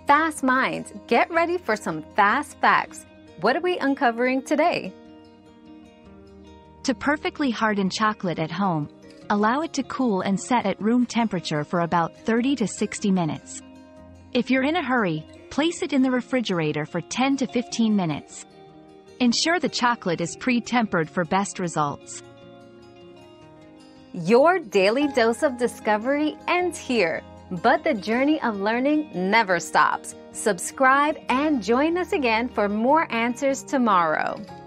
Fast minds, get ready for some fast facts. What are we uncovering today? To perfectly harden chocolate at home, allow it to cool and set at room temperature for about 30 to 60 minutes. If you're in a hurry, place it in the refrigerator for 10 to 15 minutes. Ensure the chocolate is pre-tempered for best results. Your daily dose of discovery ends here, but the journey of learning never stops. Subscribe and join us again for more answers tomorrow.